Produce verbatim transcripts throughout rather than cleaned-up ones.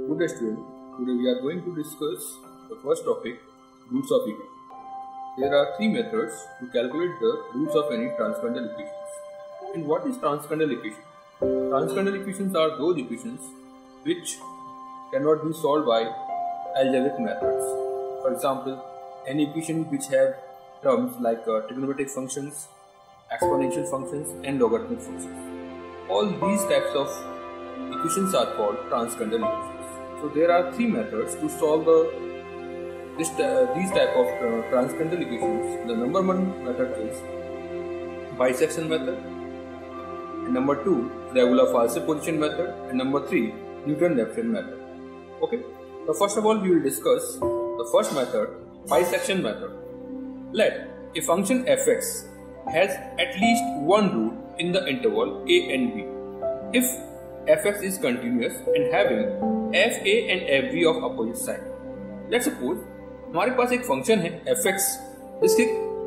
Good day student, today we are going to discuss the first topic, roots of equation. There are three methods to calculate the roots of any transcendental equations. And what is transcendental equation? Transcendental equations are those equations which cannot be solved by algebraic methods. For example, any equation which have terms like uh, trigonometric functions, exponential functions and logarithmic functions. All these types of equations are called transcendental equations. So there are three methods to solve the this uh, these type of uh, transcendental equations. The number one method is bisection method, and number two regular false position method, and number three Newton-Raphson method. Okay. So first of all, we will discuss the first method, bisection method. Let a function f(x) has at least one root in the interval a and b. If f(x) is continuous and having fa and fb of opposite side. Let's suppose हमारे पास एक function है f(x) जिसके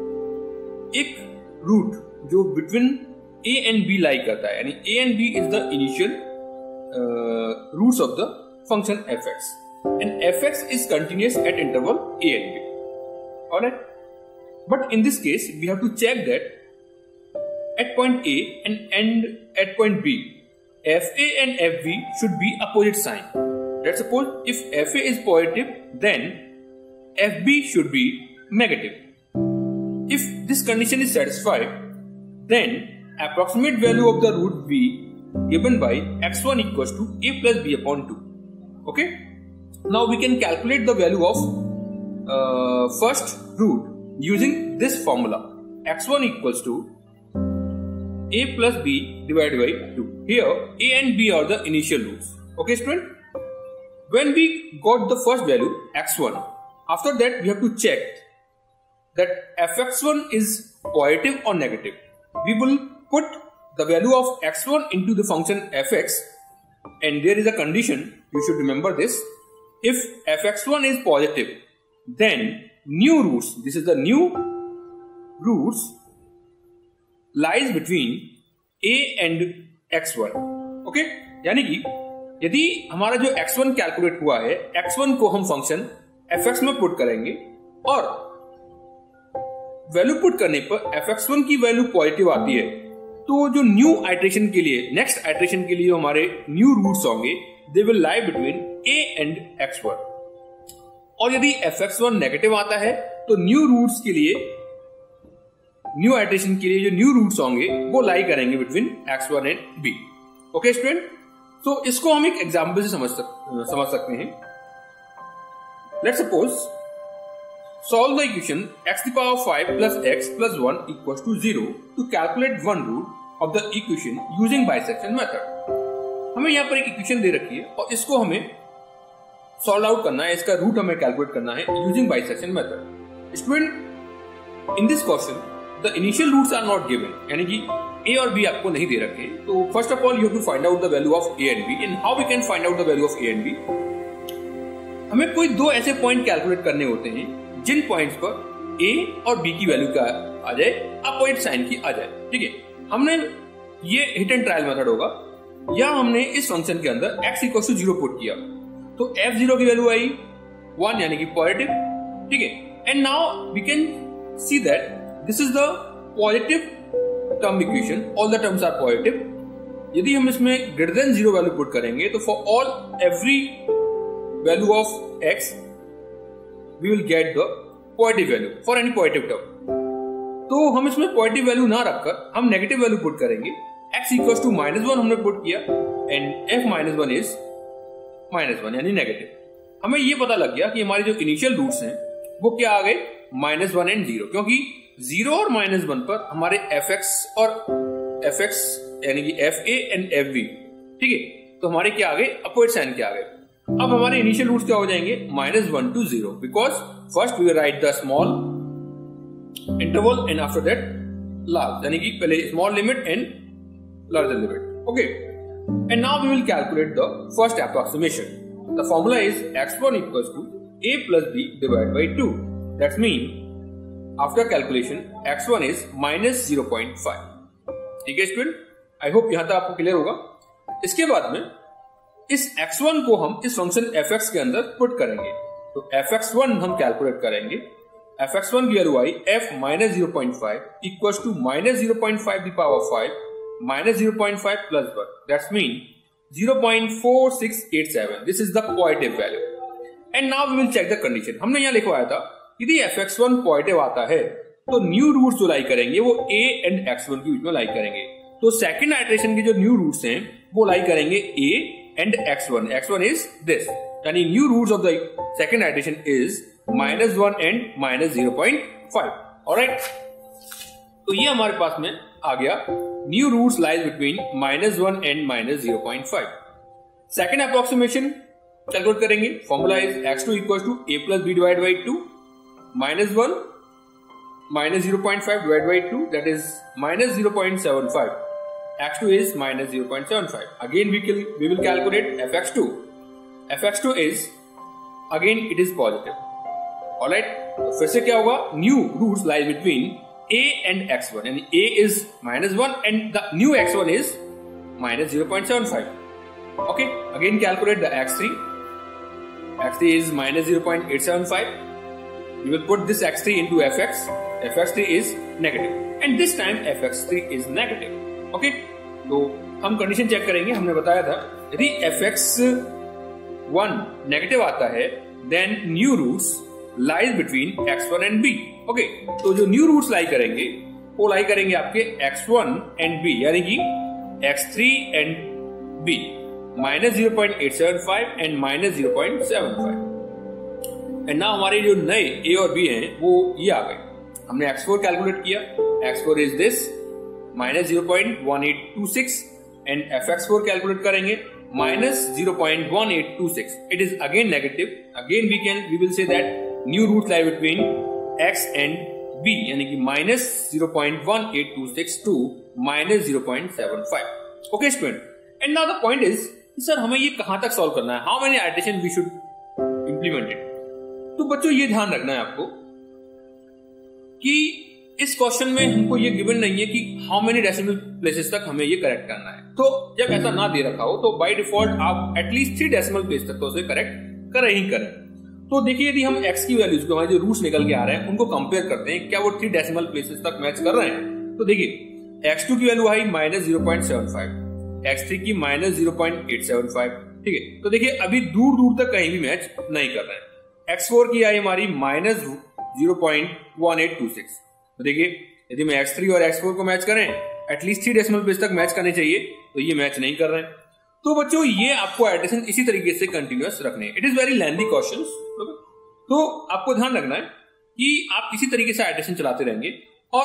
एक root जो between a and b lie करता है, यानी a and b is the initial uh, roots of the function f(x) and f(x) is continuous at interval a and b. Alright, but in this case we have to check that at point a and end at point b, fa and fb should be opposite sign. Let's suppose if fa is positive, then fb should be negative. If this condition is satisfied, then approximate value of the root b given by x one equals to a plus b upon two. Okay. Now we can calculate the value of uh, first root using this formula. x one equals to a plus b divided by two. Here a and b are the initial roots. Okay student. When we got the first value x one, after that we have to check that f x one is positive or negative. We will put the value of x one into the function f(x), and there is a condition, you should remember this. If f x one is positive, then new roots, this is the new roots, lies between a and x one. Okay, यानी कि यदि हमारा जो x one calculate हुआ है, x one को हम function f(x) में पुट करेंगे और वैल्यू पुट करने पर f x one की वैल्यू पॉजिटिव आती है, तो जो न्यू आइटरेशन के लिए, नेक्स्ट आइटरेशन के लिए हमारे न्यू रूट्स होंगे, they will lie between a and x one. और यदि f x one नेगेटिव आता है तो न्यू रूट्स के लिए, न्यू आइटरेशन के लिए जो न्यू रूट्स होंगे वो लाई करेंगे between x one and b. Okay student, तो इसको हम एक एग्जांपल से समझ सक, समझ सकते हैं. Let's suppose solve the equation x to the power five plus x plus one equals to zero to calculate one root of the equation using bisection method. हमें यहाँ पर एक इक्वेशन दे रखी है और इसको हमें सॉल्व आउट करना है, इसका रूट हमें कैलकुलेट करना है using bisection method. Student, in this question the initial roots are not given, यानी कि a और b आपको नहीं दे रखे. तो first of all you have to find out the value of a and b. And how we can find out the value of a and b? हमें कोई दो ऐसे पॉइंट कैलकुलेट करने होते हैं जिन पॉइंट्स पर a और b की वैल्यू क्या आ जाए, अपोजिट साइन की आ जाए. ठीक है, हमने ये हिट एंड ट्रायल मेथड होगा, या हमने इस फंक्शन के अंदर x equal to zero put किया तो f जीरो की वैल्यू आई वन, यानी कि पॉजिटिव. ठीक है, and now we can see that this is the positive term equation, all the terms are positive. यदि हम इसमें greater than zero value put करेंगे तो for all every value of x we will get the positive value for any positive term. तो हम इसमें positive value ना रखकर हम नेगेटिव वैल्यू पुट करेंगे. x equals to minus one हमने पुट किया and f minus one is minus one, यानी नेगेटिव. हमें ये पता लग गया कि हमारे जो इनिशियल रूट्स हैं वो क्या आ गए, माइनस वन एंड जीरो, क्योंकि जीरो और माइनस वन पर हमारे f(x) और f(x) यानी कि fa एंड fb, ठीक है, तो हमारे क्या आ गए, अपोजिट साइन के आ गए. अब हमारे इनिशियल रूट्स क्या हो जाएंगे, minus one two zero, because first we write the small interval and after that large, यानी कि पहले small limit and larger limit. Okay, and now we will calculate the first approximation. The formula is x one equals to a plus b divided by two. That means after calculation x one is minus zero point five. ठीक है student, I hope यहां तक आपको clear होगा. इसके बाद में इस एक्स वन को हम इस फंक्शन एफ एक्स के अंदर पुट करेंगे। तो एफ एक्स वन हम कैलकुलेट करेंगे। एफ एक्स वन की वैल्यू आई f minus zero point five equal to minus zero point five the power five minus zero point five plus one, that's mean zero point four six eight seven. This is the positive value. And now we will check the condition. हमने यहाँ लिखवाया था यदि F x one positive आता है तो new roots जो लाई करेंगे वो a एंड एक्स वन के बीच में लाई करेंगे। तो सेकंड आइटरेशन के जो न्यू रूट्स हैं वो लाई करेंगे a and x one. X one is this, यानी new roots of the second iteration is minus one and minus zero point five. Alright, तो ये हमारे पास में आ गया new roots lies between minus one and minus zero point five. Second approximation calculate करेंगे। Formula is x two equal to a plus b divide by two minus one minus zero point five divided by two, that is minus zero point seven five. x two is minus zero point seven five. Again we will we will calculate f x two. f x two is again it is positive. All right, तो फिर से क्या होगा, new roots lie between a and x one, यानी a is minus one and the new x one is minus zero point seven five. Okay, again calculate the x three. x three is minus zero point eight seven five. We will put this x three into f x. f x three is negative and this time f x three is negative. Okay, तो हम condition check करेंगे। हमने बताया था यदि f x one negative आता है then new roots lies between x one and b. Okay, तो जो new roots लाई करेंगे वो लाई करेंगे आपके x one and b, यानी कि x three and b, minus zero point eight seven five and minus zero point seven five. And now हमारे जो नए a और b हैं वो ये आ गए। हमने एक्स फोर कैलकुलेट किया। X four is this minus zero point one eight two six and f x four calculate करेंगे minus zero point one eight two six. It is again negative. Again we can we will say that new root lie between x and b, यानी कि minus zero point one eight two six to minus zero point seven five. Okay student, and now the point is sir हमें ये कहां तक solve करना है, how many iteration we should implement it. तो बच्चों ये ध्यान रखना है आपको कि इस क्वेश्चन में हमको ये गिवन नहीं है कि हाउ मेनी डेसिमल प्लेसेस तक हमें ये करेक्ट करना है। तो जब ऐसा ना दे रखा हो तो बाय डिफॉल्ट आप एटलीस्ट थ्री डेसिमल प्लेस तक तो उसे करेक्ट करें ही करें। तो देखिए यदि हम x की वैल्यूज को, हमारे जो रूट्स निकल के आ रहे हैं उनको कंपेयर करते हैं, क्या वो थ्री डेसिमल प्लेसेस तक मैच कर रहे हैं। तो देखिए एक्स टू की वैल्यू आई minus zero point seven five, x three की minus zero point eight seven five. ठीक है, तो देखिए अभी दूर दूर तक कहीं भी मैच नहीं कर रहे हैं। एक्स फोर की आई हमारी minus zero point one eight two six. तो देखिए यदि मैं एक्स थ्री और एक्स फोर को मैच करें एटलीस्ट थ्री डेसिमल प्लेस तक मैच करने चाहिए, तो ये मैच नहीं कर रहे हैं। तो बच्चों ये आपको एडिशन इसी तरीके से कंटिन्यूअस रखने हैं। It is very lengthy questions, तो आपको ध्यान रखना है कि आप इसी तरीके से एडिशन चलाते रहेंगे और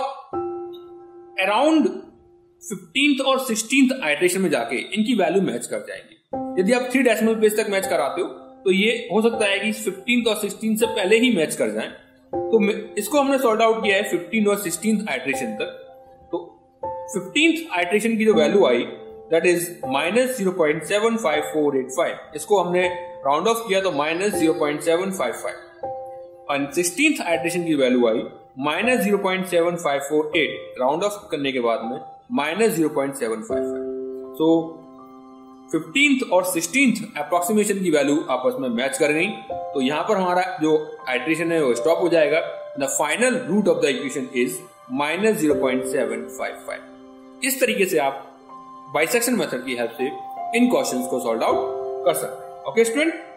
अराउंड फिफ्टींथ और सिक्सटींथ आइटरेशन में जाके इनकी वैल्यू मैच कर जाएंगे। यदि आप थ्री डेसिमल प्लेस तक मैच कराते हो तो ये हो सकता है कि फिफ्टींथ और सिक्सटींथ से पहले ही मैच कर जाएं। तो इसको हमने सॉल्ट आउट किया है फिफ्टीन और सिक्सटींथ आइटरेशन तक। तो फिफ्टींथ आइटरेशन की जो वैल्यू आई that is minus zero point seven five four eight five, इसको हमने राउंड ऑफ किया तो minus zero point seven five five. और सिक्सटींथ आइटरेशन की वैल्यू आई minus zero point seven five four eight, round off करने के बाद में minus zero point seven five five. So fifteenth और सिक्सटींथ अप्रोक्सीमेशन की वैल्यू आपस में मैच कर गई, तो यहां पर हमारा जो आइटरेशन है वो स्टॉप हो जाएगा। The final root of the equation is minus zero point seven five five. इस तरीके से आप बाइसेक्शन मेथड की हेल्प से इन क्वेश्चंस को सॉल्व आउट कर सकते हैं। Okay student.